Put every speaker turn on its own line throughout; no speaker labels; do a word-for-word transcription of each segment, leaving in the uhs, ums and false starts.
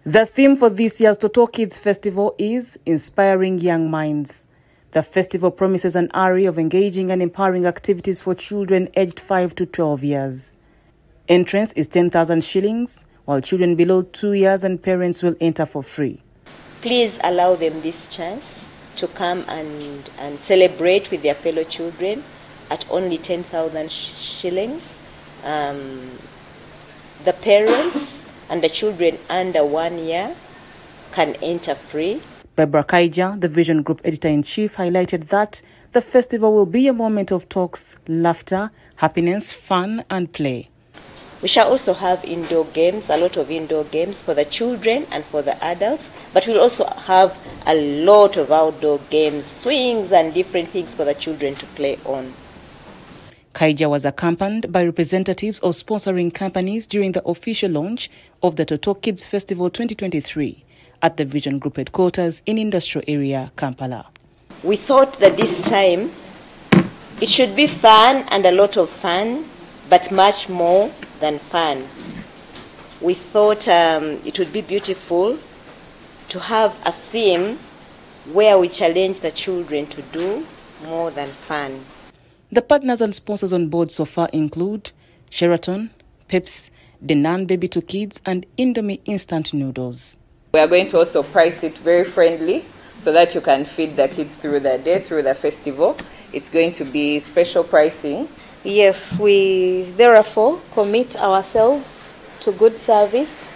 The theme for this year's Toto Kids Festival is Inspiring Young Minds. The festival promises an array of engaging and empowering activities for children aged five to twelve years. Entrance is ten thousand shillings, while children below two years and parents will enter for free.
Please allow them this chance to come and, and celebrate with their fellow children at only ten thousand shillings. Um, the parents and the children under one year can enter free.
Barbara Kaija, the Vision Group Editor-in-Chief, highlighted that the festival will be a moment of talks, laughter, happiness, fun and play.
We shall also have indoor games, a lot of indoor games for the children and for the adults, but we'll also have a lot of outdoor games, swings and different things for the children to play on.
Kaija was accompanied by representatives of sponsoring companies during the official launch of the Toto Kids Festival twenty twenty-three at the Vision Group headquarters in Industrial Area, Kampala.
We thought that this time it should be fun and a lot of fun, but much more than fun. We thought um, it would be beautiful to have a theme where we challenge the children to do more than fun.
The partners and sponsors on board so far include Sheraton, Pepsi, Denan Baby to Kids and Indomie Instant Noodles.
We are going to also price it very friendly so that you can feed the kids through the day, through the festival. It's going to be special pricing.
Yes, we therefore commit ourselves to good service.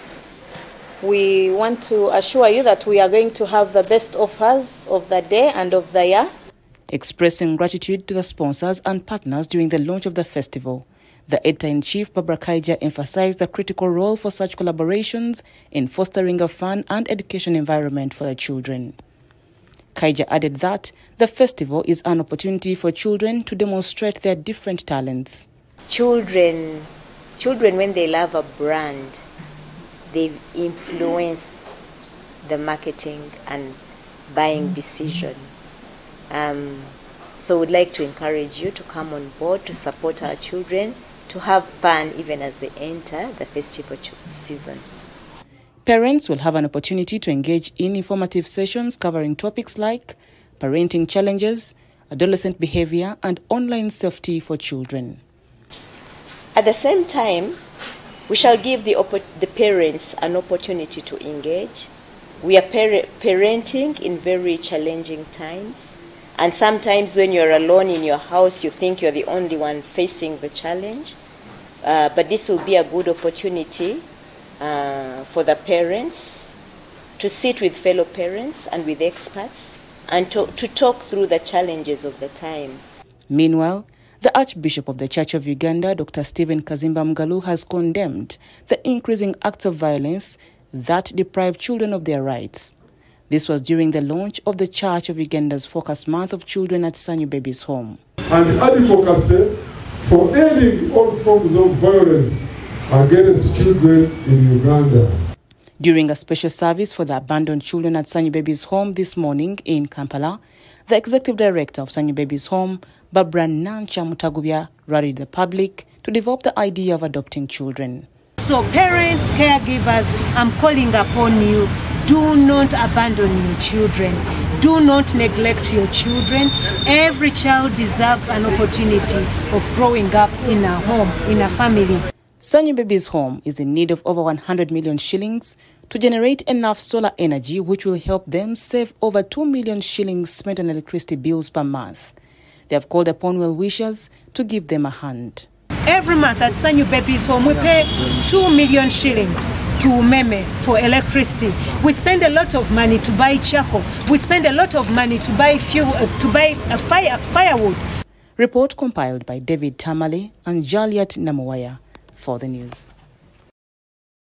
We want to assure you that we are going to have the best offers of the day and of the year.
Expressing gratitude to the sponsors and partners during the launch of the festival, the Editor-in-Chief Barbara Kaija emphasized the critical role for such collaborations in fostering a fun and education environment for the children. Kaija added that the festival is an opportunity for children to demonstrate their different talents.
Children, children when they love a brand, they influence the marketing and buying decision. Um, so we'd like to encourage you to come on board to support our children, to have fun even as they enter the festival season.
Parents will have an opportunity to engage in informative sessions covering topics like parenting challenges, adolescent behavior, and online safety for children.
At the same time, we shall give the, the parents an opportunity to engage. We are par parenting in very challenging times. And sometimes when you're alone in your house, you think you're the only one facing the challenge. Uh, but this will be a good opportunity uh, for the parents to sit with fellow parents and with experts and to, to talk through the challenges of the time.
Meanwhile, the Archbishop of the Church of Uganda, Doctor Stephen Kazimba Mugalu, has condemned the increasing acts of violence that deprive children of their rights. This was during the launch of the Church of Uganda's Focus Month of Children at Sanyu Baby's Home.
And advocacy for ending all forms of violence against children in Uganda.
During a special service for the abandoned children at Sanyu Baby's Home this morning in Kampala, the Executive Director of Sanyu Baby's Home, Barbara Nancha Mutagubya, rallied the public to develop the idea of adopting children.
So parents, caregivers, I'm calling upon you. Do not abandon your children. Do not neglect your children. Every child deserves an opportunity of growing up in a home, in a family.
Sanyu Baby's Home is in need of over one hundred million shillings to generate enough solar energy which will help them save over two million shillings spent on electricity bills per month. They have called upon well-wishers to give them a hand.
Every month at Sanyu Baby's Home, we pay two million shillings to Umeme for electricity. We spend a lot of money to buy charcoal. We spend a lot of money to buy fuel, uh, to buy a fire, firewood.
Report compiled by David Tamale and Jaliat Namuwaya for the news.